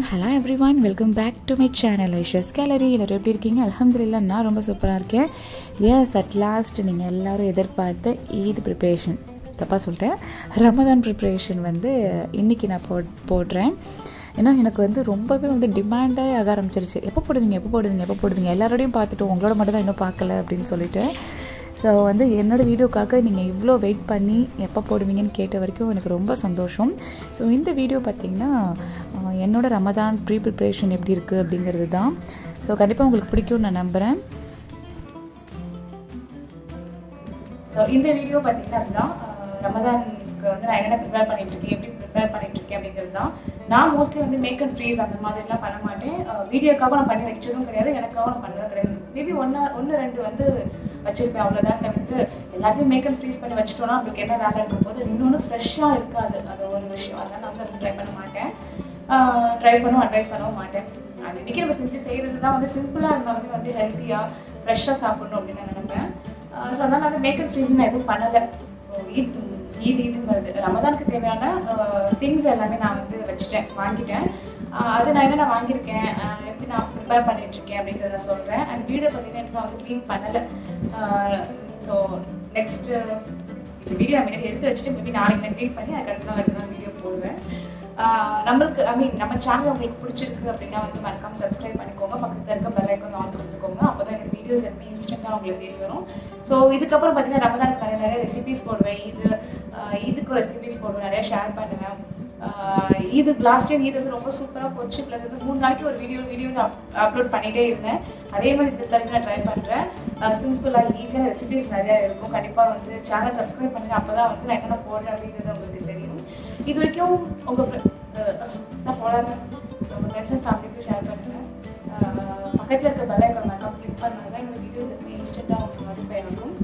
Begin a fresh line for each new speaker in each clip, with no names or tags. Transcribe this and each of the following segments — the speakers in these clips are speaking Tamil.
Hello everyone, welcome back to my channel Aisha's Gallery. எல்லாரும் எப்படி இருக்கீங்க? அல்ஹம்துலில்லாஹ் நான் ரொம்ப சூப்பராக இருக்கேன். எஸ் அட் லாஸ்ட் நீங்கள் எல்லோரும் எதிர்பார்த்த ஈத் ப்ரிப்ரேஷன் தப்பாக சொல்லிட்டேன் ரமதான் ப்ரிப்ரேஷன் வந்து இன்றைக்கி நான் போடுறேன். ஏன்னா எனக்கு வந்து ரொம்பவே வந்து டிமாண்டாக ஆக ஆரம்பிச்சிருச்சு. எப்போ போடுவீங்க எல்லாரோடையும் பார்த்துட்டு உங்களோட மட்டும் தான் இன்னும் பார்க்கல அப்படின்னு சொல்லிட்டு. ஸோ வந்து என்னோடய வீடியோக்காக நீங்கள் இவ்வளோ வெயிட் பண்ணி எப்போ போடுவீங்கன்னு கேட்ட வரைக்கும் எனக்கு ரொம்ப சந்தோஷம். ஸோ இந்த வீடியோ பார்த்திங்கன்னா என்னோடய ரமதான் ப்ரீ ப்ரிப்ரேஷன் எப்படி இருக்குது அப்படிங்கிறது தான். ஸோ கண்டிப்பாக உங்களுக்கு பிடிக்கும்னு நான் நம்புகிறேன். ஸோ இந்த வீடியோ பார்த்திங்கன்னா அதுதான் ரமதானுக்கு வந்து நான் என்னென்ன ப்ரிப்பேர் பண்ணிகிட்ருக்கேன், எப்படி ப்ரிப்பேர் பண்ணிகிட்ருக்கேன் அப்படிங்கிறது தான். நான் மோஸ்ட்லி வந்து மேக் அண்ட் ஃப்ரீஸ் அந்த மாதிரிலாம் பண்ண மாட்டேன். வீடியோக்காக நான் பண்ணி வச்சதும் கிடையாது, எனக்காக நான் பண்ணதும் கிடையாது. மேபி ஒன்று ரெண்டு வந்து வச்சுருப்பேன், அவ்வளோதான். தவிர்த்து எல்லாத்தையும் மேக் அண்ட் ஃப்ரீஸ் பண்ணி வச்சுட்டோன்னா நம்மளுக்கு என்ன வேலை இருக்கும் போது இன்னொன்று ஃப்ரெஷ்ஷாக இருக்காது. அது ஒரு விஷயம். அதனால் நான் வந்து ட்ரை பண்ண மாட்டேன், அட்வைஸ் பண்ணவும் மாட்டேன். அது இன்றைக்கி நம்ம செய்கிறது தான் வந்து சிம்பிளாக இருந்தாலுமே வந்து ஹெல்த்தியாக ஃப்ரெஷ்ஷாக சாப்பிட்ணும் அப்படின்னு நான் நினைப்பேன். ஸோ அதனால் வந்து மேக் அண்ட் ஃப்ரீஸ் நான் எதுவும் பண்ணலை. ஸோ இதுங்கிறது ரமதானுக்கு தேவையான திங்ஸ் எல்லாமே நான் வந்து வாங்கிட்டேன். அது நான் என்னென்ன வாங்கியிருக்கேன், எப்படி நான் ப்ரிப்பேர் பண்ணிகிட்ருக்கேன் அப்படிங்கிறத நான் சொல்கிறேன். அண்ட் வீடியோ பார்த்தீங்கன்னா நான் வந்து க்ளீன் பண்ணலை. ஸோ நெக்ஸ்ட்டு இந்த வீடியோ நான் முன்னாடி எடுத்து வச்சுட்டு மேபி நாளைக்கு நான் க்ளீன் பண்ணி அதுக்கு அடுத்த நாள் வீடியோ போடுவேன். நம்மளுக்கு நம்ம சேனல் உங்களுக்கு பிடிச்சிருக்கு அப்படின்னா வந்து மறக்காமல் சப்ஸ்கிரைப் பண்ணிக்கோங்க. பக்கத்தில் இருக்க பெல் ஐக்கான் ஆன் கொடுத்துக்கோங்க. அப்போ தான் என்னோட வீடியோஸ் எப்பவுமே இன்ஸ்டன்ட்டாக உங்களுக்கு தேடி வரும். ஸோ இதுக்கப்புறம் பார்த்தீங்கன்னா ரமதானுக்கு நிறைய ரெசிபீஸ் போடுவேன். இதுக்கு ரெசிபீஸ் போடுவேன், நிறைய ஷேர் பண்ணுவேன். இது லாஸ்ட் டைம் இது வந்து ரொம்ப சூப்பராக போச்சு. ப்ளஸ் வந்து 3 நாளைக்கு ஒரு வீடியோ நான் அப்லோட் பண்ணிகிட்டே இருந்தேன். அதே மாதிரி இந்த தடவை நான் ட்ரை பண்ணுறேன். சிம்பிளாக ஈஸியான ரெசிபீஸ் நிறையா இருக்கும். கண்டிப்பாக வந்து சேனல் சப்ஸ்கிரைப் பண்ணுங்கள். அப்போ தான் வந்து நான் என்னென்ன போடுறேன் அப்படிங்கிறது உங்களுக்கு தெரியும். இது வரைக்கும் உங்கள் நான் போடாத உங்கள் ஃப்ரெண்ட்ஸ் அண்ட் ஃபேமிலிக்கும் ஷேர் பண்ணுங்கள். பக்கத்தில் இருக்க பெல் ஐக்கான் மேக்கப் கிளிக் பண்ணாங்க. என்னோட வீடியோஸ் எப்பவுமே இன்ஸ்டன்ட்டாக உங்களுக்கு நோட்டிஃபை ஆகும்.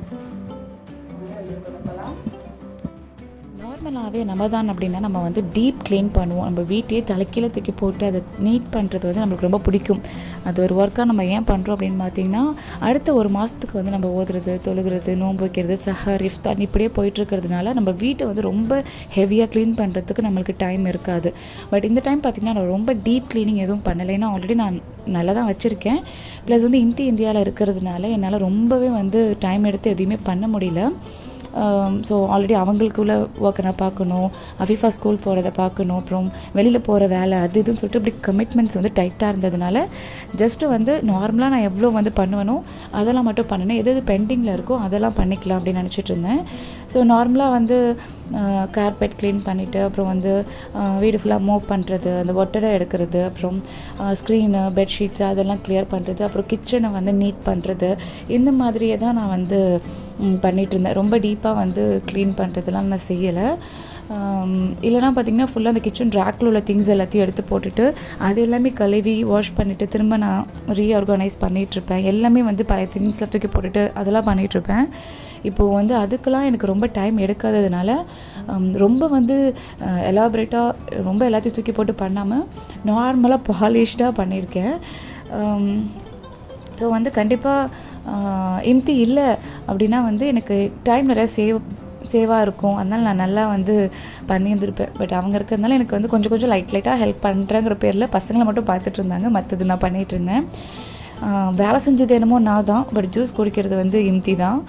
சொல்லலாம். நார்மலாகவே ரமதான் அப்படின்னா நம்ம வந்து டீப் க்ளீன் பண்ணுவோம். நம்ம வீட்டையே தலைக்கீழே தூக்கி போட்டு அதை நீட் பண்ணுறது வந்து நம்மளுக்கு ரொம்ப பிடிக்கும். அது ஒரு ஒர்க்காக நம்ம ஏன் பண்ணுறோம் அப்படின்னு பார்த்தீங்கன்னா, அடுத்த ஒரு மாதத்துக்கு வந்து நம்ம ஓதுறது, தொழுகிறது, நோன்பு வைக்கிறது, சஹர், இஃப்தார் இப்படியே போயிட்டுருக்கிறதுனால நம்ம வீட்டை வந்து ரொம்ப ஹெவியாக க்ளீன் பண்ணுறதுக்கு நம்மளுக்கு டைம் இருக்காது. பட் இந்த டைம் பார்த்திங்கன்னா நான் ரொம்ப டீப் க்ளீனிங் எதுவும் பண்ணலை. ஏன்னா ஆல்ரெடி நான் நல்லா தான் வச்சுருக்கேன். ப்ளஸ் வந்து இந்தியாவில் இருக்கிறதுனால என்னால் ரொம்பவே வந்து டைம் எடுத்து எதுவுமே பண்ண முடியல. ஸோ ஆல்ரெடி அவங்களுக்குள்ள ஒர்க்கை நான் பார்க்கணும், அஃபீஃபா ஸ்கூல் போகிறத பார்க்கணும், அப்புறம் வெளியில் போகிற வேலை அது இதுன்னு சொல்லிட்டு இப்படி கமிட்மெண்ட்ஸ் வந்து டைட்டாக இருந்ததுனால ஜஸ்ட்டு வந்து நார்மலாக நான் எவ்வளோ வந்து பண்ணுவேனோ அதெல்லாம் மட்டும் பண்ணினேன். எது பெண்டிங்கில் இருக்கோ அதெல்லாம் பண்ணிக்கலாம் அப்படின்னு நினச்சிட்டு இருந்தேன். ஸோ நார்மலாக வந்து கார்பெட் க்ளீன் பண்ணிவிட்டு அப்புறம் வந்து வீடு ஃபுல்லாக மூவ் பண்ணுறது, அந்த ஒட்டடை எடுக்கிறது, அப்புறம் ஸ்க்ரீனு, பெட்ஷீட்ஸு அதெல்லாம் கிளியர் பண்ணுறது, அப்புறம் கிச்சனை வந்து நீட் பண்ணுறது, இந்த மாதிரியே தான் நான் வந்து பண்ணிகிட்ருந்தேன். ரொம்ப டீப்பாக வந்து க்ளீன் பண்ணுறதுலாம் நான் செய்யலை. இல்லைனா பார்த்திங்கன்னா ஃபுல்லாக அந்த கிச்சன் ரேக்கில் உள்ள திங்ஸ் எல்லாத்தையும் எடுத்து போட்டுட்டு அது எல்லாமே கழுவி வாஷ் பண்ணிவிட்டு திரும்ப நான் ரீஆர்கனைஸ் பண்ணிகிட்ருப்பேன். எல்லாமே வந்து பழைய திங்ஸில் தூக்கி போட்டுட்டு அதெல்லாம் பண்ணிகிட்ருப்பேன். இப்போது வந்து அதுக்கெலாம் எனக்கு ரொம்ப டைம் எடுக்காததுனால ரொம்ப வந்து எலாபரேட்டாக ரொம்ப எல்லாத்தையும் தூக்கி போட்டு பண்ணாமல் நார்மலாக பாலிஷ்டாக பண்ணியிருக்கேன். ஸோ வந்து கண்டிப்பாக இம்தி இல்லை அப்படின்னா வந்து எனக்கு டைம் நிறையா சேவாக இருக்கும். அதனால் நான் நல்லா வந்து பண்ணியிருந்திருப்பேன். பட் அவங்க இருக்கிறதுனால எனக்கு வந்து கொஞ்சம் லைட்டாக ஹெல்ப் பண்ணுறேங்கிற பேரில் பசங்களை மட்டும் பார்த்துட்டு இருந்தாங்க, மற்றது நான் பண்ணிகிட்டு இருந்தேன். வேலை செஞ்சது என்னமோ நான் தான், பட் ஜூஸ் குடிக்கிறது வந்து இம்தி தான்.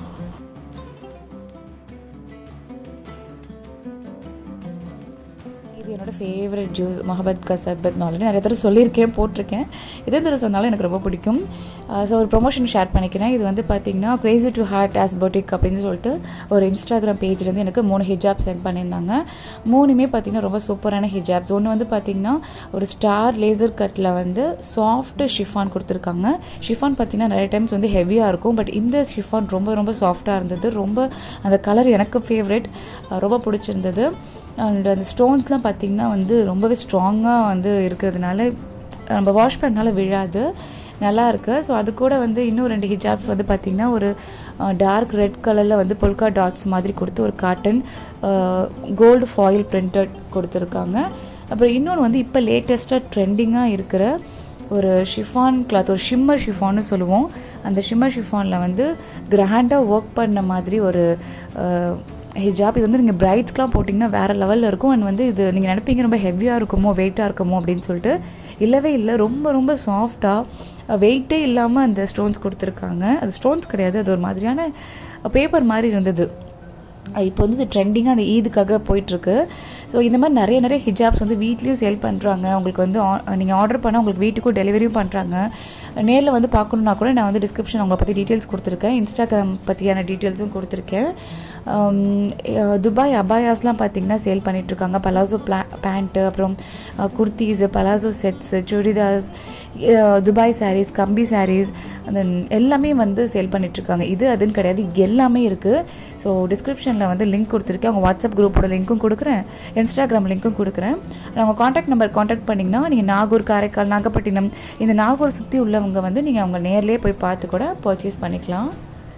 இது என்னோடய ஃபேவரட் ஜூஸ் மொஹபத் கா சர்பத். நான் ஆல்ரெடி நிறைய தடவை சொல்லியிருக்கேன், போட்டிருக்கேன். எதே தடவை சொன்னாலும் எனக்கு ரொம்ப பிடிக்கும். ஸோ ஒரு ப்ரொமோஷன் ஷேர் பண்ணிக்கிறேன். இது வந்து பார்த்திங்கன்னா crazy to heart as boutique அப்படின்னு சொல்லிட்டு ஒரு இன்ஸ்டாகிராம் பேஜ்லேருந்து எனக்கு 3 ஹிஜாப் சென்ட் பண்ணியிருந்தாங்க. 3மே பார்த்திங்கன்னா ரொம்ப சூப்பரான ஹிஜாப்ஸ். ஒன்று வந்து பார்த்திங்கன்னா ஒரு ஸ்டார் லேசர் கட்டில் வந்து சாஃப்ட் ஷிஃபான் கொடுத்துருக்காங்க. ஷிஃபான் பார்த்திங்கன்னா நிறைய டைம்ஸ் வந்து ஹெவியாக இருக்கும், பட் இந்த ஷிஃபான் ரொம்ப சாஃப்டாக இருந்தது. ரொம்ப அந்த கலர் எனக்கு ஃபேவரெட், ரொம்ப பிடிச்சிருந்தது. அண்ட் அந்த ஸ்டோன்ஸ்லாம் பார்த்திங்கன்னா வந்து ரொம்பவே ஸ்ட்ராங்காக வந்து இருக்கிறதுனால நம்ம வாஷ் பண்ணாலும் விழாது, நல்லா இருக்குது. ஸோ அது கூட வந்து இன்னும் 2 ஹிஜாப்ஸ் வந்து பார்த்திங்கன்னா ஒரு டார்க் ரெட் கலரில் வந்து பொல்கா டாட்ஸ் மாதிரி கொடுத்து ஒரு காட்டன் கோல்டு ஃபாயில் பிரிண்டட் கொடுத்துருக்காங்க. அப்புறம் இன்னொன்று வந்து இப்போ லேட்டஸ்ட்டாக ட்ரெண்டிங்காக இருக்கிற ஒரு ஷிஃபான் கிளாத், ஒரு ஷிம்மர் ஷிஃபான்னு சொல்லுவோம். அந்த ஷிம்மர் ஷிஃபானில் வந்து கிராண்டாக ஒர்க் பண்ண மாதிரி ஒரு
ஹிஜாப். இது வந்து நீங்கள் பிரைட்ஸ்க்கெலாம் போட்டிங்கன்னா வேறு லெவலில் இருக்கும். அண்ட் வந்து இது நீங்கள் நினைப்பீங்க ரொம்ப ஹெவியாக இருக்குமோ வெயிட்டாக இருக்குமோ அப்படின்னு சொல்லிட்டு. இல்லவே இல்லை, ரொம்ப ரொம்ப சாஃப்டாக வெயிட்டே இல்லாமல் அந்த ஸ்டோன்ஸ் கொடுத்துருக்காங்க. அது ஸ்டோன்ஸ் கிடையாது, அது ஒரு மாதிரியான பேப்பர் மாதிரி இருந்தது. இப்போ வந்து இது ட்ரெண்டிங்காக அந்த ஈதுக்காக போயிட்டுருக்கு. ஸோ இந்த மாதிரி நிறைய ஹிஜாப்ஸ் வந்து வீட்லேயும் சேல் பண்ணுறாங்க. உங்களுக்கு வந்து நீங்கள் ஆர்டர் பண்ணால் உங்களுக்கு வீட்டுக்கும் டெலிவரியும் பண்ணுறாங்க. நேரில் வந்து பார்க்கணுன்னா கூட நான் வந்து டிஸ்கிரிப்ஷன் உங்களை பற்றி டீட்டெயில்ஸ் கொடுத்துருக்கேன், இன்ஸ்டாகிராம் பற்றியான டீட்டெயில்ஸும் கொடுத்துருக்கேன். துபாய் அபாயாஸ்லாம் பார்த்திங்கன்னா சேல் பண்ணிகிட்ருக்காங்க. பலாசோ பேண்ட்டு, அப்புறம் kurtis, palazzo sets, chudidars, Dubai sarees, கம்பி சாரீஸ், அந்த எல்லாமே வந்து சேல் பண்ணிகிட்ருக்காங்க. இது அதுன்னு கிடையாது, எல்லாமே இருக்குது. ஸோ டிஸ்கிரிப்ஷனில் வந்து லிங்க் கொடுத்துருக்கேன். அவங்க வாட்ஸ்அப் குரூப்போட லிங்க்கும் கொடுக்குறேன், இன்ஸ்டாகிராம் லிங்க்கும் கொடுக்குறேன். அவங்க காண்டாக்ட் நம்பர் காண்டாக்ட் பண்ணிங்கன்னா நீங்கள் நாகூர், காரைக்கால், நாகப்பட்டினம், இந்த நாகூர் சுற்றி உள்ளவங்க வந்து நீங்கள் அவங்க நேர்லேயே போய் பார்த்து கூட பர்ச்சேஸ் பண்ணிக்கலாம்.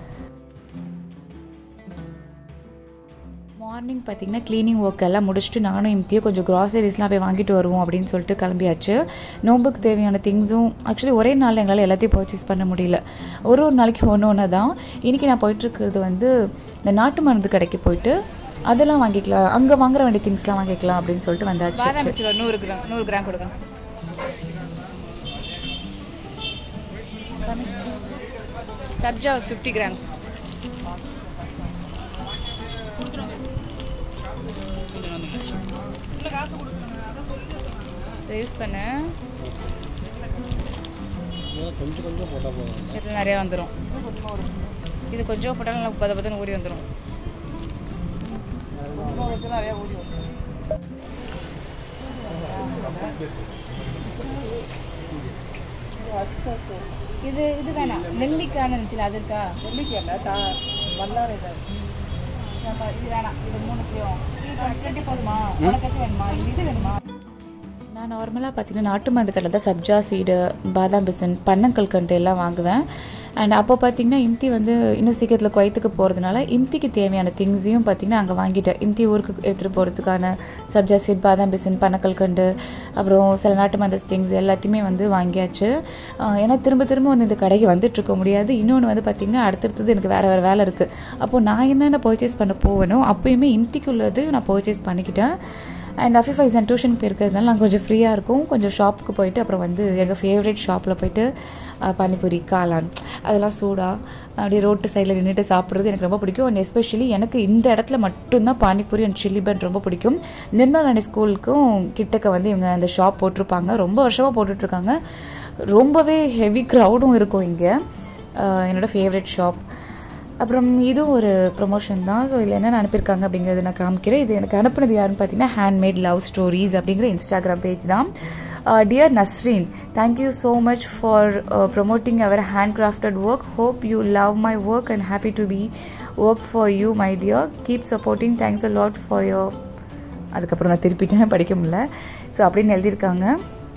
மார்னிங் பார்த்திங்கன்னா க்ளீனிங் ஒர்க் எல்லாம் முடிச்சுட்டு நானும் இம்தியும் கொஞ்சம் க்ராசரிஸ்லாம் போய் வாங்கிட்டு வருவோம் அப்படின்னு சொல்லிட்டு கிளம்பியாச்சு. நோம்புக்கு தேவையான திங்ஸும் ஆக்சுவலி ஒரே நாளில் எங்களால் எல்லாத்தையும் பர்ச்சேஸ் பண்ண முடியல, ஒரு நாளைக்கு ஒன்று தான். இன்றைக்கி நான் போயிட்டுருக்கிறது வந்து இந்த நாட்டு மருந்து கடைக்கு போயிட்டு அதெல்லாம் வாங்கிக்கலாம், அங்கே வாங்குற வேண்டிய திங்ஸ்லாம் வாங்கிக்கலாம் அப்படின்னு சொல்லிட்டு வந்தாச்சு.
100 கிராம் கொடுங்க. சப்ஜா 50 கிராம்ஸ். யூஸ் பண்ண கொஞ்சம் போட்டால் போதும், இதில் நிறையா வந்துடும். இது கொஞ்சம் போட்டாலும் நல்லா பதன்னு ஊறி வந்துடும். நிறையா ஊறி வந்துடும். இது வேணாம், நெல்லிக்காய் இருந்துச்சுல அது இருக்கா? நெல்லிக்காய் வல்லாரை இது வேணாம். இது 3 போதுமா? உனக்காச்சும் வேணுமா? இது வேணுமா?
நான் நார்மலாக பார்த்திங்கன்னா நாட்டு மருந்து கடையில் தான் சப்ஜா சீடு, பாதாம் பிசின், பன்னங்கல்கண்டு எல்லாம் வாங்குவேன். அண்ட் அப்போ பார்த்திங்கன்னா இம்தி வந்து இன்னும் சீக்கிரத்தில் குவைத்துக்கு போகிறதுனால இம்திக்கு தேவையான திங்ஸையும் பார்த்திங்கன்னா அங்கே வாங்கிட்டேன். இம்தி ஊருக்கு எடுத்துகிட்டு போகிறதுக்கான சப்ஜா சீட், பாதாம் பிசின், பன்னங்கல்கண்டு, அப்புறம் சில நாட்டு மருந்து திங்ஸ் எல்லாத்தையுமே வந்து வாங்கியாச்சு. ஏன்னா திரும்ப வந்து இந்த கடைக்கு வந்துட்டுருக்க முடியாது. இன்னொன்று வந்து பார்த்திங்கன்னா அடுத்தடுத்தது எனக்கு வேறு வேலை இருக்குது. அப்போது நான் என்னென்ன பர்ச்சேஸ் பண்ண போவேனோ அப்போயுமே இம்திக்குள்ளது நான் பர்ச்சேஸ் பண்ணிக்கிட்டேன். அண்ட் அஃபிஃபா இஸ் டியூஷன் போயிருக்கிறதுனால நாங்கள் கொஞ்சம் ஃப்ரீயாக இருக்கும். கொஞ்சம் ஷாப்புக்கு போயிட்டு அப்புறம் வந்து எங்கள் ஃபேவரட் ஷாப்பில் போயிட்டு பானிபூரி, காளான் அதெல்லாம் சூடாக அப்படியே ரோட்டு சைடில் நின்றுட்டு சாப்பிட்றது எனக்கு ரொம்ப பிடிக்கும். அண்ட் எஸ்பெஷலி எனக்கு இந்த இடத்துல மட்டும்தான் பானிபூரி அண்ட் சில்லி பன் ரொம்ப பிடிக்கும். நிர்மலா ஸ்கூலுக்கும் கிட்டக்க வந்து இவங்க அந்த ஷாப் போட்டிருப்பாங்க, ரொம்ப வருஷமாக போட்டுட்ருக்காங்க. ரொம்பவே ஹெவி க்ரௌடும் இருக்கும் இங்கே. என்னோடய ஃபேவரட் ஷாப். அப்புறம் இதுவும் ஒரு ப்ரொமோஷன் தான். ஸோ இதில் என்னென்ன அனுப்பியிருக்காங்க அப்படிங்கிறது நான் காமிக்கிறேன். இது எனக்கு அனுப்புனது யாருன்னு பார்த்தீங்கன்னா ஹேண்ட்மேட் லவ் ஸ்டோரிஸ் அப்படிங்கிற இன்ஸ்டாகிராம் பேஜ் தான். Dear Nasreen, thank you so much for promoting our handcrafted work. Hope you love my work and happy to be work for you my dear. Keep supporting. Thanks a lot for your. அதுக்கப்புறம் நான் திருப்பிட்டேன், படிக்க முடியல. ஸோ அப்படின்னு எழுதியிருக்காங்க.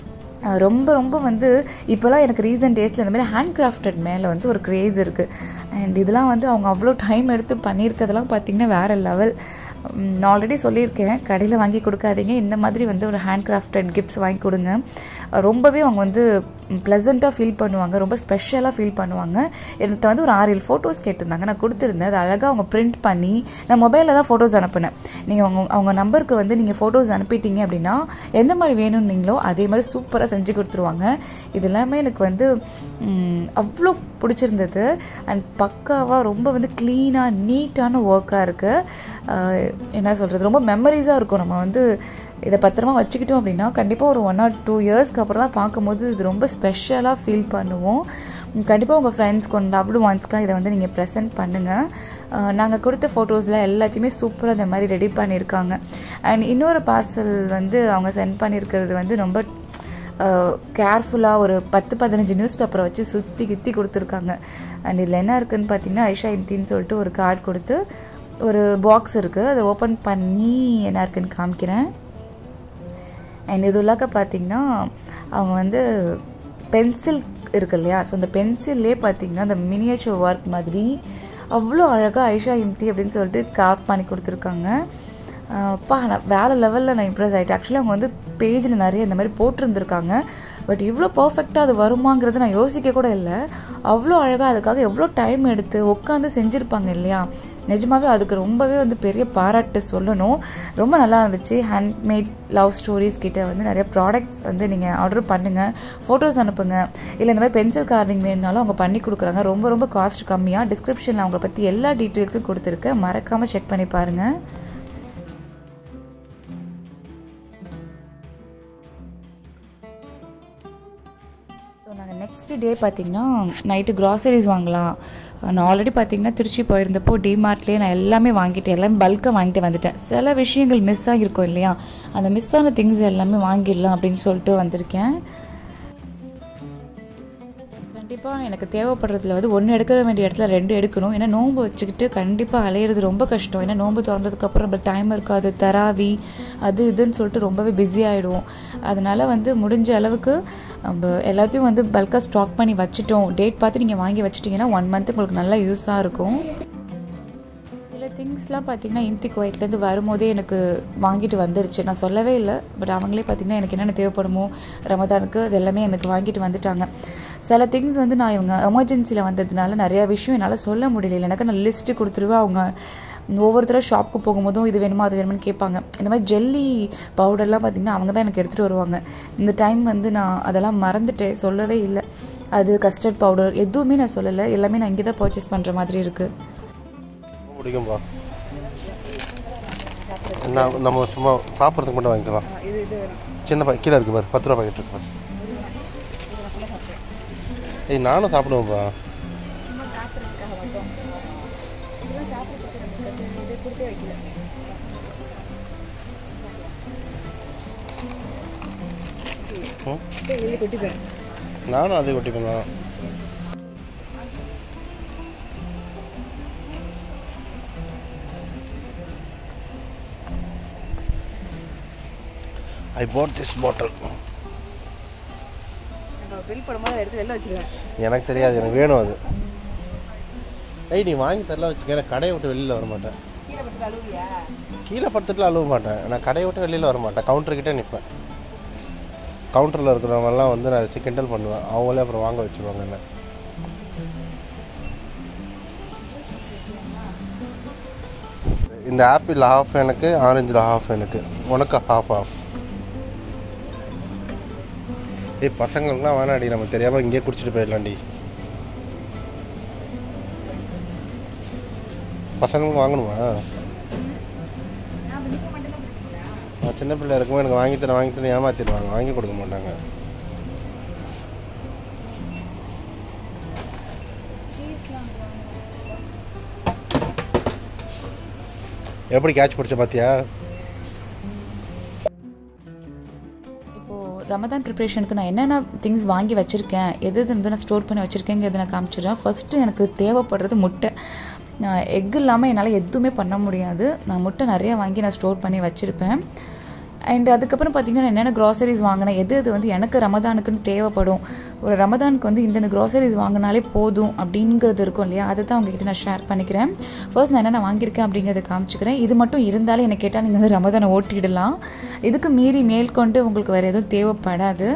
ரொம்ப வந்து இப்போலாம் எனக்கு ரீசன்ட் டேஸில் இந்த மாதிரி ஹேண்ட் கிராஃப்டட் மேலே வந்து ஒரு க்ரேஸ் இருக்குது. அண்ட் இதெல்லாம் வந்து அவங்க அவ்வளோ டைம் எடுத்து பண்ணியிருக்கிறதெல்லாம் பார்த்திங்கன்னா வேறு லெவல். நான் ஆல்ரெடி சொல்லியிருக்கேன், கடையில் வாங்கி கொடுக்காதீங்க, இந்த மாதிரி வந்து ஒரு ஹேண்ட் கிராஃப்டட் கிஃப்ட்ஸ் வாங்கி கொடுங்க. ரொம்பவே அவங்க வந்து ப்ளசண்ட்டாக ஃபீல் பண்ணுவாங்க, ரொம்ப ஸ்பெஷலாக ஃபீல் பண்ணுவாங்க. என்கிட்ட வந்து ஒரு 6-7 ஃபோட்டோஸ் கேட்டிருந்தாங்க, நான் கொடுத்துருந்தேன். அது அழகாக அவங்க பிரிண்ட் பண்ணி, நான் மொபைலில் தான் ஃபோட்டோஸ் அனுப்பினேன். நீங்கள் அவங்க நம்பருக்கு வந்து நீங்கள் ஃபோட்டோஸ் அனுப்பிட்டீங்க அப்படின்னா எந்த மாதிரி வேணும்னீங்களோ அதே மாதிரி சூப்பராக செஞ்சு கொடுத்துருவாங்க. இது எல்லாமே எனக்கு வந்து அவ்வளோ பிடிச்சிருந்தது. அண்ட் பக்காவாக ரொம்ப வந்து க்ளீனாக நீட்டான ஒர்க்காக இருக்குது. என்ன சொல்கிறது, ரொம்ப மெமரிஸாக இருக்கும். நம்ம வந்து இதை பத்திரமா வச்சுக்கிட்டோம் அப்படின்னா கண்டிப்பாக ஒரு 1 or 2 இயர்ஸ்க்கு அப்புறம் தான் பார்க்கும்போது இது ரொம்ப ஸ்பெஷலாக ஃபீல் பண்ணுவோம். கண்டிப்பாக உங்கள் ஃப்ரெண்ட்ஸ்க்கு, லவ்டு ஒன்ஸ்க்கெலாம் இதை வந்து நீங்கள் ப்ரெசென்ட் பண்ணுங்கள். நாங்கள் கொடுத்த ஃபோட்டோஸில் எல்லாத்தையுமே சூப்பராக இந்த மாதிரி ரெடி பண்ணியிருக்காங்க. அண்ட் இன்னொரு பார்சல் வந்து அவங்க சென்ட் பண்ணியிருக்கிறது வந்து ரொம்ப கேர்ஃபுல்லாக ஒரு 10-15 நியூஸ் பேப்பரை வச்சு சுற்றி கொடுத்துருக்காங்க. அண்ட் இதில் என்ன இருக்குதுன்னு பார்த்தீங்கன்னா ஐஷா இம்தின்னு சொல்லிட்டு ஒரு கார்டு கொடுத்து ஒரு பாக்ஸ் இருக்குது, அதை ஓப்பன் பண்ணி என்ன இருக்குதுன்னு காமிக்கிறேன். அண்ட் இது உள்ளாக்க பார்த்திங்கன்னா அவங்க வந்து பென்சில் இருக்கு இல்லையா, ஸோ அந்த பென்சில்லே பார்த்திங்கன்னா அந்த மினியேச்சர் ஒர்க் மாதிரி அவ்வளோ அழகாக ஐஷா இம்தி அப்படின்னு சொல்லிட்டு கார்ட் பண்ணி கொடுத்துருக்காங்க. அப்பா, நான் வேறு லெவலில் நான் இம்ப்ரெஸ் ஆகிட்டேன். ஆக்சுவலி அவங்க வந்து பேஜில் நிறைய இந்த மாதிரி போட்டிருந்துருக்காங்க. பட் இவ்வளோ பர்ஃபெக்டாக அது வருமாங்கிறது நான் யோசிக்க கூட இல்லை. அவ்வளோ அழகாக அதுக்காக எவ்வளோ டைம் எடுத்து உட்காந்து செஞ்சுருப்பாங்க இல்லையா. நிஜமாகவே அதுக்கு ரொம்பவே வந்து பெரிய பாராட்டு சொல்லணும். ரொம்ப நல்லா இருந்துச்சு. ஹேண்ட்மேட் லவ் ஸ்டோரிஸ் கிட்ட வந்து நிறைய ப்ராடக்ட்ஸ் வந்து நீங்கள் ஆர்டர் பண்ணுங்கள், ஃபோட்டோஸ் அனுப்புங்க. இல்லை இந்த மாதிரி பென்சில் கார்விங் வேணுனாலும் அவங்க பண்ணி கொடுக்குறாங்க. ரொம்ப ரொம்ப காஸ்ட் கம்மியாக. டிஸ்கிரிப்ஷனில் அவங்கள பற்றி எல்லா டீட்டெயில்ஸும் கொடுத்துருக்கேன், மறக்காமல் செக் பண்ணி பாருங்கள். நாங்கள் நெக்ஸ்ட் டே பார்த்திங்கன்னா நைட்டு க்ராசரிஸ் வாங்கலாம். நான் ஆல்ரெடி பார்த்திங்கன்னா திருச்சி போயிருந்தப்போ டிமார்ட்லேயே நான் எல்லாமே வாங்கிட்டேன், எல்லாமே பல்காக வாங்கிட்டு வந்துட்டேன். சில விஷயங்கள் மிஸ் ஆகிருக்கும் இல்லையா, அந்த மிஸ் ஆன திங்ஸ் எல்லாமே வாங்கிடலாம் அப்படின்னு சொல்லிட்டு வந்திருக்கேன். கண்டிப்பாக எனக்கு தேவைப்படுறதுல வந்து 1 எடுக்க வேண்டிய இடத்துல 2 எடுக்கணும். ஏன்னா நோன்பு வச்சுக்கிட்டு கண்டிப்பாக அலையிறது ரொம்ப கஷ்டம். ஏன்னா நோன்பு திறந்ததுக்கப்புறம் நம்மளுக்கு டைம் இருக்காது, தராவி அது இதுன்னு சொல்லிட்டு ரொம்பவே பிஸி ஆகிடுவோம். அதனால் வந்து முடிஞ்ச அளவுக்கு நம்ம எல்லாத்தையும் வந்து பல்காக ஸ்டாக் பண்ணி வச்சுட்டோம். டேட் பார்த்து நீங்கள் வாங்கி வச்சுட்டிங்கன்னா 1 மந்த் உங்களுக்கு நல்லா யூஸாக இருக்கும். சில திங்ஸ்லாம் பார்த்திங்கன்னா இந்தி குவைட்லேருந்து வரும்போதே எனக்கு வாங்கிட்டு வந்துருச்சு. நான் சொல்லவே இல்லை, பட் அவங்களே பார்த்திங்கன்னா எனக்கு என்னென்ன தேவைப்படுமோ ரமதானுக்கு அது எல்லாமே எனக்கு வாங்கிட்டு வந்துட்டாங்க. சில திங்ஸ் வந்து நான் இவங்க எமர்ஜென்சியில் வந்ததுனால நிறையா விஷயம் என்னால் சொல்ல முடியல. எனக்கு நான் லிஸ்ட்டு கொடுத்துருவேன். அவங்க ஒவ்வொருத்தர ஷாப்புக்கு போகும்போதும் இது வேணுமா அது வேணுமான்னு கேட்பாங்க. இந்த மாதிரி ஜெல்லி பவுடர்லாம் பார்த்திங்கன்னா அவங்க தான் எனக்கு எடுத்துகிட்டு வருவாங்க. இந்த டைம் வந்து நான் அதெல்லாம் மறந்துட்டேன், சொல்லவே இல்லை. அது கஸ்டர்ட் பவுடர் எதுவுமே நான் சொல்லலை, எல்லாமே நான் இங்கே தான் பர்ச்சேஸ் பண்ணுற மாதிரி இருக்குது.
பிடிக்கும்பா. நம்ம சும்மா சாப்பிட்றதுக்கு மட்டும் வாங்கிக்கலாம். சின்ன கீழே இருக்குது பாரு, 10 ரூபா பாக்கெட் இருக்கு பாரு. ஏய் நானும் சாப்பிடுவேன்ப்பா. நானும் அதே கொட்டிப்பேன் தான். I bought this bottle. எனக்கு தெரியாது, எனக்கு வேணும் அது. ஏய் நீ வாங்கி தரல வச்சுக்க, கடையை விட்டு வெளியில் வர மாட்டேன். கீழே படுத்துட்டுலாம் அழுவ மாட்டேன். நான் கடையை விட்டு வெளியில் வர மாட்டேன், கவுண்டர்கிட்டே நிற்பேன். கவுண்டரில் இருக்கிறவங்கலாம் வந்து நான் வச்சு கிண்டல் பண்ணுவேன். அவங்களே அப்புறம் வாங்க வச்சுருவாங்க என்ன. இந்த ஆப்பிள் ஹாஃப் எனக்கு, ஆரஞ்சில் ஹாஃப் எனக்கு, உனக்கு ஹாஃப். ஏய் பசங்களுக்குலாம் வேணாடி, நம்ம தெரியாமல் இங்கேயே குடிச்சிட்டு போயிடலாண்டி. பசங்களுக்கும் வாங்கணுமா? நான் சின்ன பிள்ளை இருக்கும்போது எனக்கு வாங்கித்தரேன் ஏமாத்திடுவாங்க, வாங்கி கொடுக்க மாட்டாங்க. எப்படி கேட்ச் பிடிச்ச பார்த்தியா?
ரமதான் ப்ரிப்ரேஷனுக்கு நான் என்னென்ன திங்ஸ் வாங்கி வச்சுருக்கேன், எது வந்து நான் ஸ்டோர் பண்ணி வச்சுருக்கேங்கிறத நான் காமிச்சிடுறேன். ஃபஸ்ட்டு எனக்கு தேவைப்படுறது முட்டை. எக் இல்லாமல் என்னால் எதுவுமே பண்ண முடியாது. நான் முட்டை நிறையா வாங்கி நான் ஸ்டோர் பண்ணி வச்சுருப்பேன். அண்ட் அதுக்கப்புறம் பார்த்திங்கன்னா என்னென்ன க்ராசரிஸ் வாங்கினேன், எது வந்து எனக்கு ரமதானுக்குன்னு தேவைப்படும், ஒரு ரமதானுக்கு வந்து இந்த க்ராசரிஸ் வாங்கினாலே போதும் அப்படிங்கிறது இருக்கும் இல்லையா, அதை தான் உங்ககிட்ட நான் ஷேர் பண்ணிக்கிறேன். ஃபர்ஸ்ட் நான் என்னென்ன வாங்கியிருக்கேன் அப்படிங்கிறத காமிச்சிக்கிறேன். இது மட்டும் இருந்தாலே என்னை கேட்டால் நீங்கள் வந்து ரமதானை ஓட்டிடலாம். இதுக்கு மீறி மேற்கொண்டு உங்களுக்கு வேறு எதுவும் தேவைப்படாது.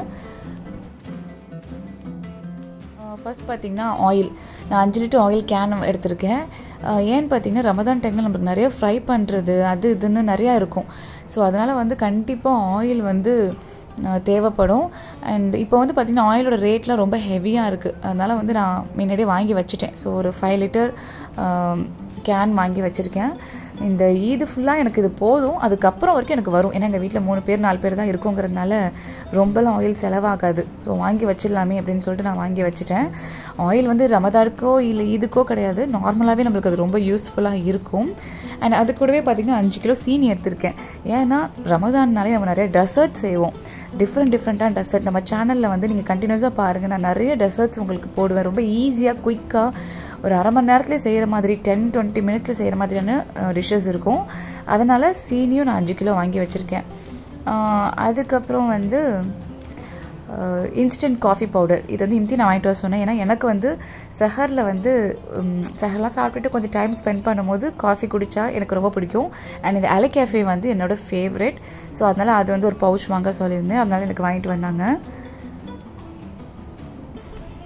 ஃபர்ஸ்ட் பார்த்திங்கன்னா ஆயில். நான் 5 லிட்டர் ஆயில் கேன் எடுத்திருக்கேன். ஏன்னு பார்த்திங்கன்னா ரமதான் டைமில் நம்மளுக்கு நிறைய ஃப்ரை பண்ணுறது அது இதுன்னு நிறையா இருக்கும். ஸோ அதனால் வந்து கண்டிப்பாக ஆயில் வந்து தேவைப்படும். அண்ட் இப்போ வந்து பார்த்திங்கன்னா ஆயிலோட ரேட்லாம் ரொம்ப ஹெவியாக இருக்குது. அதனால் வந்து நான் முன்னாடியே வாங்கி வச்சுட்டேன். ஸோ ஒரு 5 லிட்டர் கேன் வாங்கி வச்சுருக்கேன். இந்த ஈது ஃபுல்லாக எனக்கு இது போதும், அதுக்கப்புறம் வரைக்கும் எனக்கு வரும். ஏன்னா எங்கள் வீட்டில் 3 பேர் 4 பேர் தான் இருக்குங்கிறதுனால ரொம்பலாம் ஆயில் செலவாகாது. ஸோ வாங்கி வச்சிடலாமே அப்படின்னு சொல்லிட்டு நான் வாங்கி வச்சுட்டேன். ஆயில் வந்து ரமதானுக்கோ இல்லை ஈதுக்கோ கிடையாது, நார்மலாகவே நம்மளுக்கு அது ரொம்ப யூஸ்ஃபுல்லாக இருக்கும். அண்ட் அது கூடவே பார்த்திங்கன்னா 5 கிலோ சீனி எடுத்திருக்கேன். ஏன்னா ரமதான்னாலே நம்ம நிறைய டெசர்ட் செய்வோம், டிஃப்ரெண்ட்டான டெசர்ட். நம்ம சேனலில் வந்து நீங்கள் கண்டினியூஸாக பாருங்கள், நான் நிறைய டெசர்ட்ஸ் உங்களுக்கு போடுவேன். ரொம்ப ஈஸியாக குயிக்காக ஒரு அரை மணி நேரத்துலேயே செய்கிற மாதிரி, 10-20 மினிட்ஸில் செய்கிற மாதிரியான டிஷ்ஷஸ் இருக்கும். அதனால் சீனியும் நான் 5 கிலோ வாங்கி வச்சுருக்கேன். அதுக்கப்புறம் வந்து இன்ஸ்டன்ட் காஃபி பவுடர். இது வந்து இம்தி நான் வாங்கிட்டு வர சொன்னேன். ஏன்னா எனக்கு வந்து சஹரில் வந்து சஹர்லாம் சாப்பிட்டுட்டு கொஞ்சம் டைம் ஸ்பெண்ட் பண்ணும்போது காஃபி குடித்தா எனக்கு ரொம்ப பிடிக்கும். அண்ட் இந்த அலை கேஃபே வந்து என்னோடய ஃபேவரெட். ஸோ அதனால் அது வந்து ஒரு பவுச் வாங்க சொல்லியிருந்தேன், அதனால் எனக்கு வாங்கிட்டு வந்தாங்க.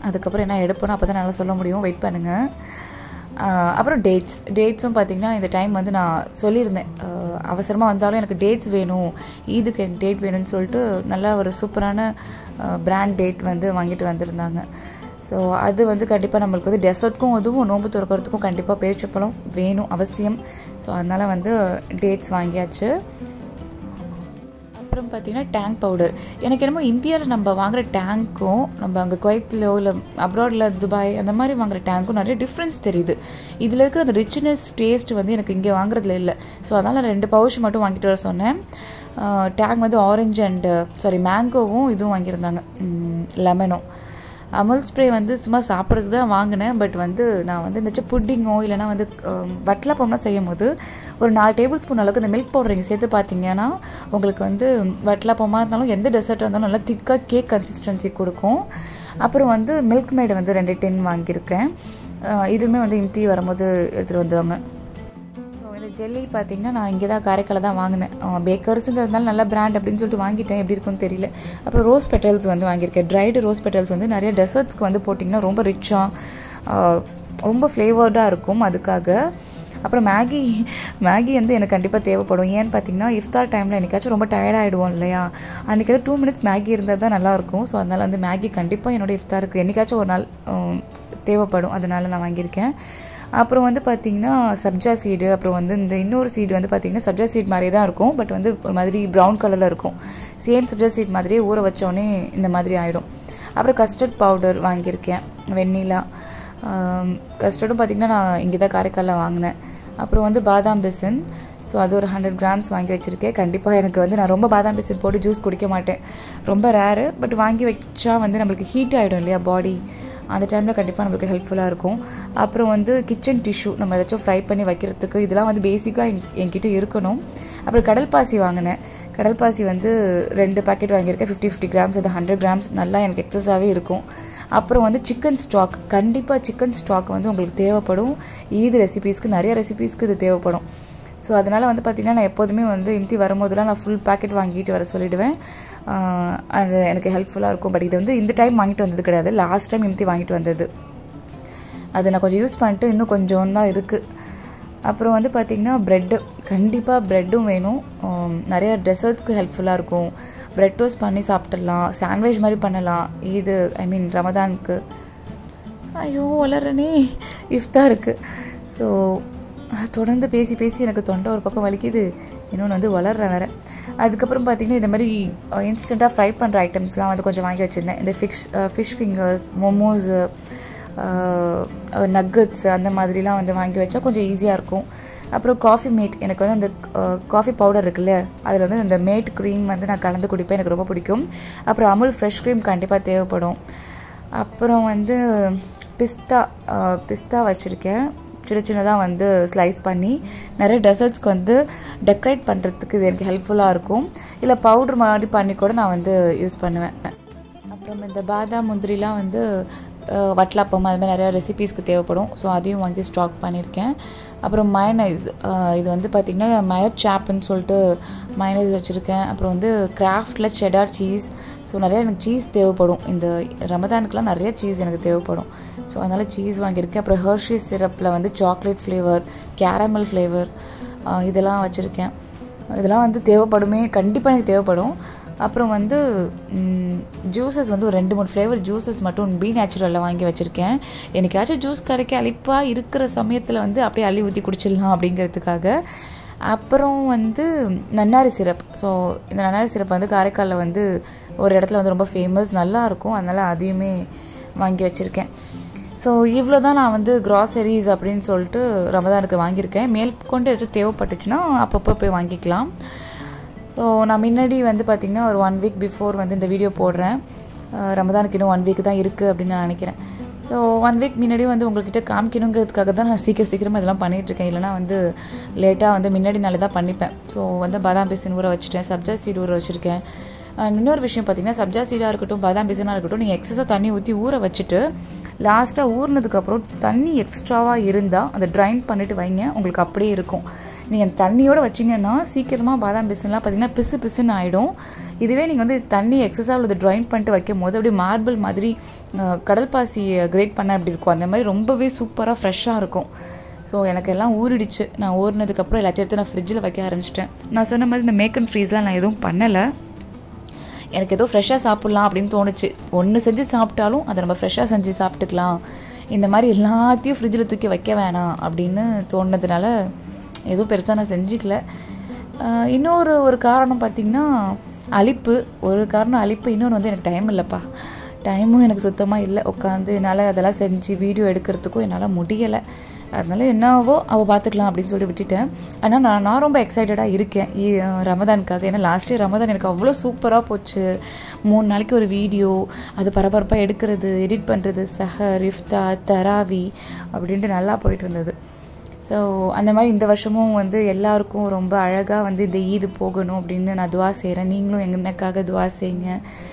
அதுக்கப்புறம் என்ன எடுப்போம் அப்போ தான் நல்லா சொல்ல முடியும், வெயிட் பண்ணுங்கள். அப்புறம் டேட்ஸும் பார்த்திங்கன்னா இந்த டைம் வந்து நான் சொல்லியிருந்தேன், அவசரமாக வந்தாலும் எனக்கு டேட்ஸ் வேணும், ஈதுக்கு எனக்கு டேட் வேணும்னு சொல்லிட்டு நல்லா ஒரு சூப்பரான பிராண்ட் டேட் வந்து வாங்கிட்டு வந்திருந்தாங்க. ஸோ அது வந்து கண்டிப்பாக நம்மளுக்கு வந்து டெசர்ட்க்கும் அதுவும் நோன்பு துறக்கிறதுக்கும் கண்டிப்பாக பேரிச்சம்பழம் வேணும் அவசியம். ஸோ அதனால் வந்து டேட்ஸ் வாங்கியாச்சு. அப்புறம் பார்த்திங்கன்னா டேங்க் பவுடர். எனக்கு என்னமோ இந்தியாவில் நம்ம வாங்குகிற டேங்க்கும் நம்ம அங்கே குவைத்திலோ இல்லை அப்ராடில் துபாய் அந்த மாதிரி வாங்குகிற டேங்க்கும் நிறைய டிஃப்ரென்ஸ் தெரியுது. இதில் இருக்கிற அந்த ரிச்னஸ் டேஸ்ட் வந்து எனக்கு இங்கே வாங்குறதுல இல்லை. ஸோ அதனால் 2 பவுச் மட்டும் வாங்கிட்டு வர சொன்னேன். டேங்க் வந்து ஆரஞ்சு மேங்கோவும் இதுவும் வாங்கியிருந்தாங்க, லெமனும். அமுல் ஸ்ப்ரே வந்து சும்மா சாப்பிட்றதுக்கு தான் வாங்கினேன். பட் வந்து நான் வந்து இந்த புட்டிங்கோ இல்லைனா வந்து வட்டலப்பம்லாம் செய்யும் போது ஒரு 4 டேபிள் ஸ்பூன் அளவுக்கு இந்த மில்க் பவுடர் இங்கே சேர்த்து பார்த்தீங்கன்னா உங்களுக்கு வந்து வட்டலப்பமாக இருந்தாலும் எந்த டெசர்ட்டாக இருந்தாலும் நல்லா திக்காக கேக் கன்சிஸ்டன்சி கொடுக்கும். அப்புறம் வந்து மில்க் மேடு வந்து 2 டின் வாங்கியிருக்கேன். இதுவுமே வந்து இம்தி வரும்போது எடுத்துகிட்டு வந்துவாங்க. ஜெல்லி பார்த்திங்கன்னா நான் இங்கே தான் காரைக்காலில் தான் வாங்கினேன். பேக்கர்ஸுங்கிறதுனால நல்ல பிராண்ட் அப்படின்னு சொல்லிட்டு வாங்கிட்டேன், எப்படி இருக்குன்னு தெரியல. அப்புறம் ரோஸ் பெட்டல்ஸ் வந்து வாங்கியிருக்கேன். ட்ரைடு ரோஸ் பெட்டல்ஸ் வந்து நிறைய டெசர்ட்ஸ்க்கு வந்து போட்டிங்கன்னா ரொம்ப ரிச்சாக ரொம்ப ஃப்ளேவர்டாக இருக்கும், அதுக்காக. அப்புறம் மேகி வந்து எனக்கு கண்டிப்பாக தேவைப்படும். ஏன்னு பார்த்தீங்கன்னா இஃப்தார் டைமில் என்னைக்காச்சும் ரொம்ப டயர்டாகிடுவோம் இல்லையா, அன்றைக்கி வந்து 2 மினிட்ஸ் மேகி இருந்தால் தான் நல்லாயிருக்கும். ஸோ அதனால் வந்து மேகி கண்டிப்பாக என்னோடய இஃப்தாருக்கு என்னைக்காச்சும் ஒரு நாள் தேவைப்படும், அதனால் நான் வாங்கியிருக்கேன். அப்புறம் வந்து பார்த்திங்கன்னா சப்ஜா சீடு, அப்புறம் வந்து இந்த இன்னொரு சீடு வந்து பார்த்திங்கன்னா சப்ஜா சீட் மாதிரியே தான் இருக்கும், பட் வந்து ஒரு மாதிரி ப்ரௌன் கலரில் இருக்கும். சேம் சப்ஜா சீட் மாதிரியே ஊற வச்சோடனே இந்த மாதிரி ஆகிடும். அப்புறம் கஸ்டர்ட் பவுடர் வாங்கியிருக்கேன், வெண்ணிலா கஸ்டர்டும் பார்த்திங்கன்னா நான் இங்கே தான் காரைக்காலில் வாங்கினேன். அப்புறம் வந்து பாதாம் பிசின், ஸோ அது ஒரு 100 கிராம்ஸ் வாங்கி வச்சுருக்கேன். கண்டிப்பாக எனக்கு வந்து நான் ரொம்ப பாதாம் பிசின் போட்டு ஜூஸ் குடிக்க மாட்டேன், ரொம்ப ரேரு. பட் வாங்கி வச்சா வந்து நம்மளுக்கு ஹீட் ஆகிடும் இல்லையா பாடி, அந்த டைமில் கண்டிப்பாக நம்மளுக்கு ஹெல்ப்ஃபுல்லாக இருக்கும். அப்புறம் வந்து கிச்சன் டிஷ்யூ நம்ம ஏதாச்சும் ஃப்ரை பண்ணி வைக்கிறதுக்கு இதெல்லாம் வந்து பேசிக்காக என்கிட்ட இருக்கணும். அப்புறம் கடல் பாசி வாங்கினேன். கடல் பாசி வந்து 2 பேக்கெட் வாங்கியிருக்கேன், 50 கிராம்ஸ், அது 100 கிராம்ஸ் நல்லா எனக்கு எக்ஸஸாகவே இருக்கும். அப்புறம் வந்து சிக்கன் ஸ்டாக், கண்டிப்பாக சிக்கன் ஸ்டாக் வந்து உங்களுக்கு தேவைப்படும். ஈது ரெசிபீஸ்க்கு நிறைய ரெசிபீஸ்க்கு இது தேவைப்படும். ஸோ அதனால் வந்து பார்த்திங்கன்னா நான் எப்போதுமே வந்து இம்தி வரும்போதெல்லாம் நான் ஃபுல் பேக்கெட் வாங்கிட்டு வர சொல்லிவிடுவேன். அது எனக்கு ஹெல்ப்ஃபுல்லாக இருக்கும். பட் இது வந்து இந்த டைம் வாங்கிட்டு வந்தது கிடையாது, லாஸ்ட் டைம் இம்தி வாங்கிட்டு வந்தது. அதை நான் கொஞ்சம் யூஸ் பண்ணிட்டு இன்னும் கொஞ்சம் தான் இருக்குது. அப்புறம் வந்து பார்த்திங்கன்னா ப்ரெட்டு, கண்டிப்பாக ப்ரெட்டும் வேணும். நிறைய டெசர்ட்ஸ்க்கு ஹெல்ப்ஃபுல்லாக இருக்கும். ப்ரெட் டோஸ்ட் பண்ணி சாப்பிட்றலாம், சாண்ட்விச் மாதிரி பண்ணலாம். இது ரமதானுக்கு வளரனே இஃப்தாருக்கு. ஸோ தொடர்ந்து பேசி எனக்கு தொண்டை ஒரு பக்கம் வலிக்குது, இன்னொன்று வந்து வளர்ற வேறு. அதுக்கப்புறம் பார்த்திங்கன்னா இந்த மாதிரி இன்ஸ்டண்ட்டாக ஃப்ரை பண்ணுற ஐட்டம்ஸ்லாம் வந்து கொஞ்சம் வாங்கி வச்சுருந்தேன். இந்த ஃபிஷ் ஃபிங்கர்ஸ், மோமோஸு, நக்கட்ஸ் அந்த மாதிரிலாம் வந்து வாங்கி வச்சா கொஞ்சம் ஈஸியாக இருக்கும். அப்புறம் காஃபி மேட், எனக்கு வந்து அந்த காஃபி பவுடர் இருக்குல்ல, அதில் வந்து அந்த மேட் க்ரீம் வந்து நான் கலந்து குடிப்பேன், எனக்கு ரொம்ப பிடிக்கும். அப்புறம் அமுல் ஃப்ரெஷ் க்ரீம் கண்டிப்பாக தேவைப்படும். அப்புறம் வந்து பிஸ்தா வச்சுருக்கேன், சின்னதாக வந்து ஸ்லைஸ் பண்ணி நிறைய டெசர்ட்ஸ்க்கு வந்து டெக்கரேட் பண்ணுறதுக்கு இது எனக்கு ஹெல்ப்ஃபுல்லாக இருக்கும். இல்லை பவுட்ரு மாதிரி பண்ணி கூட நான் வந்து யூஸ் பண்ணுவேன். அப்புறம் இந்த பாதாம் முந்திரிலாம் வந்து வட்டலப்பம் அது மாதிரி நிறையா ரெசிபீஸ்க்கு தேவைப்படும். ஸோ அதையும் வாங்கி ஸ்டாக் பண்ணியிருக்கேன். அப்புறம் மயனைஸ், இது வந்து பார்த்திங்கன்னா மயர் சாப்புன்னு சொல்லிட்டு மயனைஸ் வச்சுருக்கேன். அப்புறம் வந்து கிராஃப்டில் செடார் சீஸ், ஸோ நிறையா எனக்கு சீஸ் தேவைப்படும். இந்த ரமதானுக்குலாம் நிறைய சீஸ் எனக்கு தேவைப்படும். ஸோ அதனால் சீஸ் வாங்கியிருக்கேன். அப்புறம் ஹெர்ஷீஸ் சிரப்பில் வந்து சாக்லேட் ஃப்ளேவர், கேரமல் ஃப்ளேவர் இதெல்லாம் வச்சுருக்கேன். இதெல்லாம் வந்து தேவைப்படுமே, கண்டிப்பாக எனக்கு தேவைப்படும். அப்புறம் வந்து ஜூஸஸ் வந்து ஒரு 2-3 ஃப்ளேவர் ஜூஸஸ் மட்டும் பி நேச்சுரலில் வாங்கி வச்சுருக்கேன். எனக்காச்சும் ஜூஸ் கரைக்க அழிப்பாக இருக்கிற சமயத்தில் வந்து அப்படியே அள்ளி ஊற்றி குடிச்சிடலாம் அப்படிங்கிறதுக்காக. அப்புறம் வந்து நன்னாரி சிரப், ஸோ இந்த நன்னாரி சிரப் வந்து காரைக்காலில் வந்து ஒரு இடத்துல வந்து ரொம்ப ஃபேமஸ், நல்லாயிருக்கும். அதனால் அதையுமே வாங்கி வச்சுருக்கேன். ஸோ இவ்வளோ தான் நான் வந்து க்ராசரிஸ் அப்படின்னு சொல்லிட்டு ரமதானுக்கு வாங்கியிருக்கேன். மேற்கொண்டு ஏதாச்சும் தேவைப்பட்டுச்சுன்னா அப்பப்போ போய் வாங்கிக்கலாம். ஸோ நான் முன்னாடி வந்து பார்த்திங்கன்னா ஒரு 1 வீக் பிஃபோர் வந்து இந்த வீடியோ போடுறேன். ரமதானுக்கு இன்னும் 1 வீக் தான் இருக்குது அப்படின்னு நான் நினைக்கிறேன். ஸோ 1 வீக் முன்னாடியே வந்து உங்கள்கிட்ட காமிக்கணுங்கிறதுக்காக தான் நான் சீக்கிரமாக இதெல்லாம் பண்ணிகிட்ருக்கேன். இல்லைனா வந்து லேட்டாக வந்து முன்னாடி நாளே தான் பண்ணிப்பேன். ஸோ வந்து பாதாம் பிசின் ஊற வச்சுட்டேன், சப்ஜா சீடு ஊற வச்சுருக்கேன். இன்னொரு விஷயம் பார்த்திங்கன்னா சப்ஜா சீடாக இருக்கட்டும், பாதாம் பிசினாக இருக்கட்டும், நீங்கள் எக்ஸஸாக தண்ணி ஊற்றி ஊற வச்சுட்டு லாஸ்ட்டாக ஊறினதுக்கப்புறம் தண்ணி எக்ஸ்ட்ராவாக இருந்தால் அதை ட்ரைன் பண்ணிவிட்டு வைங்க, உங்களுக்கு அப்படியே இருக்கும். நீங்கள் அந்த தண்ணியோடு வச்சிங்கன்னா சீக்கிரமாக பாதாம் பிசின்லாம் பார்த்திங்கன்னா பிசுன்னு ஆகிடும். இதுவே நீங்கள் வந்து தண்ணி எக்ஸஸாக உள்ளது ட்ரைன் பண்ணிட்டு வைக்கும் போது அப்படியே மார்பிள் மாதிரி கடல் பாசி கிரேட் பண்ண அப்படி இருக்கும். அந்த மாதிரி ரொம்பவே சூப்பராக ஃப்ரெஷ்ஷாக இருக்கும். ஸோ எனக்கு எல்லாம் ஊறிடுச்சு. நான் ஊறினதுக்கப்புறம் எல்லாத்தையும் எடுத்து நான் ஃப்ரிட்ஜில் வைக்க ஆரம்பிச்சிட்டேன். நான் சொன்ன மாதிரி இந்த மேக் அண்ட் ஃப்ரீஸ்லாம் நான் எதுவும் பண்ணலை. எனக்கு ஏதோ ஃப்ரெஷ்ஷாக சாப்பிட்லாம் அப்படின்னு தோணுச்சு. ஒன்று செஞ்சு சாப்பிட்டாலும் அதை நம்ம ஃப்ரெஷ்ஷாக செஞ்சு சாப்பிட்டுக்கலாம், இந்த மாதிரி எல்லாத்தையும் ஃப்ரிட்ஜில் தூக்கி வைக்க வேணாம் அப்படின்னு தோணுனதுனால எதுவும் பெருசாக நான் செஞ்சுக்கல. இன்னொரு காரணம் பார்த்திங்கன்னா அலிப்பு. ஒரு காரணம் அலிப்பு, இன்னொன்று வந்து எனக்கு டைம் இல்லைப்பா. டைமும் எனக்கு சுத்தமாக இல்லை. உட்காந்து என்னால் அதெல்லாம் செஞ்சு வீடியோ எடுக்கிறதுக்கும் என்னால் முடியலை. அதனால என்னவோ அவள் பார்த்துக்கலாம் அப்படின்னு சொல்லி விட்டுட்டேன். ஆனால் நான் ரொம்ப எக்ஸைட்டடாக இருக்கேன் ரமதானுக்காக. ஏன்னா லாஸ்ட் இயர் ரமதான் எனக்கு அவ்வளோ சூப்பராக போச்சு. 3 நாளைக்கு ஒரு வீடியோ, அது பரபரப்பாக எடுக்கிறது, எடிட் பண்ணுறது, சஹர், இஃப்தார், தராவி அப்படின்ட்டு நல்லா போயிட்டு இருந்தது. ஸோ அந்த மாதிரி இந்த வருஷமும் வந்து எல்லாருக்கும் ரொம்ப அழகாக வந்து இந்த ஈது போகணும் அப்படின்னு நான் துவா செய்கிறேன். நீங்களும் எனக்காக துவா செய்யுங்க.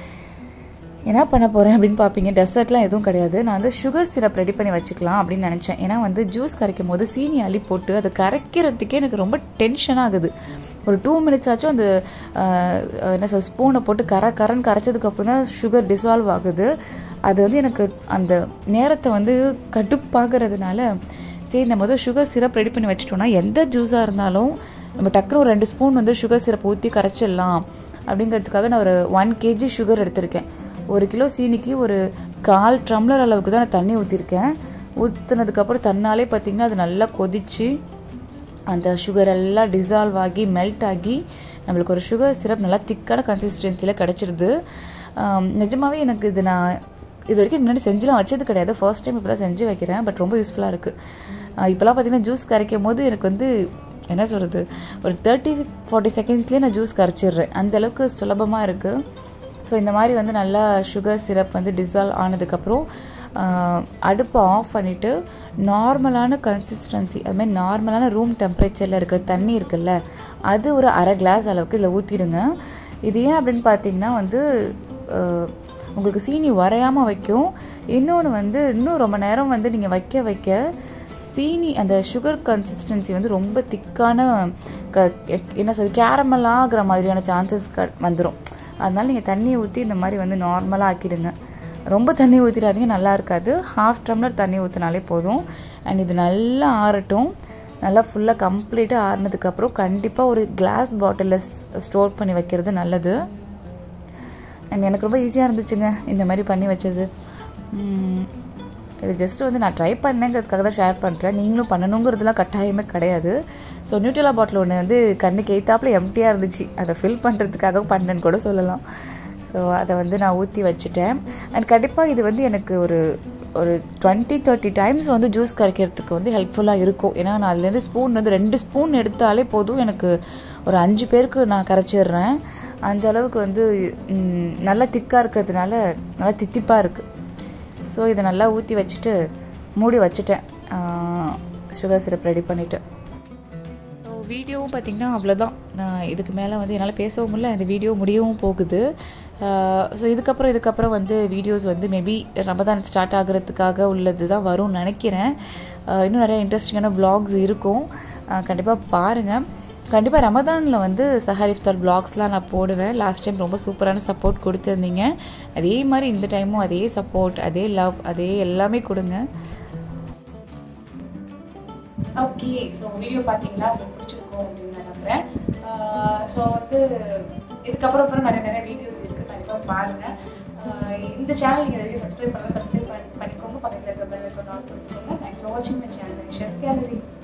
என்ன பண்ண போகிறேன் அப்படின்னு பார்ப்பீங்க. டெசர்ட்லாம் எதுவும் கிடையாது. நான் வந்து சுகர் சிரப் ரெடி பண்ணி வச்சுக்கலாம் அப்படின்னு நினச்சேன். ஏன்னா வந்து ஜூஸ் கரைக்கும் போது சீனி அள்ளி போட்டு அதை கரைக்கிறதுக்கே எனக்கு ரொம்ப டென்ஷன் ஆகுது. ஒரு 2 மினிட்ஸ் ஆச்சும் அந்த என்ன சொல் ஸ்பூனை போட்டு கரன்னு கரைச்சதுக்கப்புறம் தான் சுகர் டிசால்வ் ஆகுது. அது வந்து எனக்கு அந்த நேரத்தை வந்து கடுப்பாகிறதுனால சரி நம்ம வந்து சுகர் சிரப் ரெடி பண்ணி வச்சிட்டோம்னா எந்த ஜூஸாக இருந்தாலும் நம்ம டக்குனு ஒரு 2 ஸ்பூன் வந்து சுகர் சிரப் ஊற்றி கரைச்சிடலாம் அப்படிங்கிறதுக்காக நான் ஒரு 1 kg சுகர் எடுத்திருக்கேன். 1 கிலோ சீனிக்கு ஒரு 1/4 டம்ளர் அளவுக்கு தான் நான் தண்ணி ஊற்றிருக்கேன். ஊற்றுனதுக்கப்புறம் தன்னாலே பார்த்திங்கன்னா அது நல்லா கொதித்து அந்த சுகர் எல்லாம் டிசால்வ் ஆகி மெல்ட் ஆகி நம்மளுக்கு ஒரு சுகர் சிரப் நல்லா திக்கான கன்சிஸ்டன்சியில் கிடச்சிருது. நிஜமாகவே எனக்கு நான் இது வரைக்கும் முன்னாடி செஞ்சுலாம் வச்சது கிடையாது. ஃபர்ஸ்ட் டைம் இப்போ தான் செஞ்சு வைக்கிறேன். பட் ரொம்ப யூஸ்ஃபுல்லாக இருக்குது. இப்போலாம் பார்த்திங்கன்னா ஜூஸ் கரைக்கும் போது எனக்கு வந்து என்ன சொல்கிறது, ஒரு 30-40 செகண்ட்ஸ்லேயே நான் ஜூஸ் கரைச்சிடுறேன். அந்தளவுக்கு சுலபமாக இருக்குது. ஸோ இந்த மாதிரி வந்து நல்லா சுகர் சிரப் வந்து டிசால்வ் ஆனதுக்கப்புறம் அடுப்பை ஆஃப் பண்ணிவிட்டு நார்மலான கன்சிஸ்டன்சி, அதுமாதிரி நார்மலான ரூம் டெம்பரேச்சரில் இருக்கிற தண்ணி இருக்குல்ல, அது ஒரு 1/2 கிளாஸ் அளவுக்கு இதில் ஊற்றிடுங்க. இது ஏன் அப்படின்னு பார்த்தீங்கன்னா வந்து உங்களுக்கு சீனி வரையாமல் வைக்கும். இன்னொன்று வந்து இன்னும் ரொம்ப நேரம் வந்து நீங்கள் வைக்க சீனி அந்த சுகர் கன்சிஸ்டன்சி வந்து ரொம்ப திக்கான என்ன சொல்றது கேரமல் ஆகிற மாதிரியான சான்சஸ் வந்துடும். அதனால நீங்கள் தண்ணியை ஊற்றி இந்த மாதிரி வந்து நார்மலாக ஆக்கிடுங்க. ரொம்ப தண்ணி ஊற்றிடாதீங்க, நல்லா இருக்காது. 1/2 டம்ளர் தண்ணி ஊற்றினாலே போதும். அண்ட் இது நல்லா ஆறட்டும். நல்லா ஃபுல்லாக கம்ப்ளீட்டாக ஆறினதுக்கப்புறம் கண்டிப்பாக ஒரு கிளாஸ் பாட்டிலில் ஸ்டோர் பண்ணி வைக்கிறது நல்லது. அண்ட் எனக்கு ரொம்ப ஈஸியாக இருந்துச்சுங்க இந்த மாதிரி பண்ணி வச்சது. இது ஜஸ்ட் வந்து நான் ட்ரை பண்ணேங்கிறதுக்காக தான் ஷேர் பண்ணுறேன். நீங்களும் பண்ணணுங்கிறதுலாம் கட்டாயமே கிடையாது. ஸோ நியூட்ரெலா பாட்டில் ஒன்று வந்து கண்ணுக்கு எய்த்தாப்பில் எம்டியாக இருந்துச்சு. அதை ஃபில் பண்ணுறதுக்காக பண்ணேன்னு கூட சொல்லலாம். ஸோ அதை வந்து நான் ஊற்றி வச்சுட்டேன். அண்ட் கண்டிப்பாக இது வந்து எனக்கு ஒரு 20-30 டைம்ஸ் வந்து ஜூஸ் கரைக்கிறதுக்கு வந்து ஹெல்ப்ஃபுல்லாக இருக்கும். ஏன்னா நான் அதுலேருந்து ஸ்பூன் வந்து 2 ஸ்பூன் எடுத்தாலே போதும், எனக்கு ஒரு 5 பேருக்கு நான் கரைச்சிடுறேன். அந்த அளவுக்கு வந்து நல்லா திக்காக இருக்கிறதுனால நல்லா தித்திப்பாக இருக்குது. ஸோ இதை நல்லா ஊற்றி வச்சுட்டு மூடி வச்சுட்டேன் சுகர் சிரப் ரெடி பண்ணிவிட்டு. ஸோ வீடியோவும் பார்த்திங்கன்னா அவ்வளோதான். நான் இதுக்கு மேலே வந்து என்னால் பேசவும் முடியல, இந்த வீடியோ முடியவும் போகுது. ஸோ இதுக்கப்புறம் வந்து வீடியோஸ் வந்து மேபி ரமதான் ஸ்டார்ட் ஆகிறதுக்காக உள்ளது தான் வரும்னு நினைக்கிறேன். இன்னும் நிறைய இன்ட்ரெஸ்டிங்கான vlogs இருக்கும், கண்டிப்பாக பாருங்கள். கண்டிப்பாக ரமதானில் வந்து சஹர் இஃப்தார் vlogsலாம் நான் போடுவேன். லாஸ்ட் டைம் ரொம்ப சூப்பரான சப்போர்ட் கொடுத்துருந்தீங்க. அதே மாதிரி இந்த டைமும் அதே சப்போர்ட், அதே லவ், அதே எல்லாமே கொடுங்க.
ஓகே, ஸோ வீடியோ பார்த்தீங்களா, உங்களுக்கு பிடிச்சிருக்கும் அப்படின்னு நான் நம்புகிறேன். ஸோ வந்து இதுக்கப்புறம் நிறைய வீடியோஸ் இருக்குது, கண்டிப்பாக பாருங்கள். இந்த சேனல் நீங்கள் நிறைய சப்ஸ்கிரைப் பண்ணிக்கோங்க. பக்கத்தில் இருக்க பெல் ஐகான் ஆன் கொடுத்துக்கோங்க. தேங்க்ஸ் ஃபார் வாட்சிங் மை சேனல் ஷெஃப் கேலரி.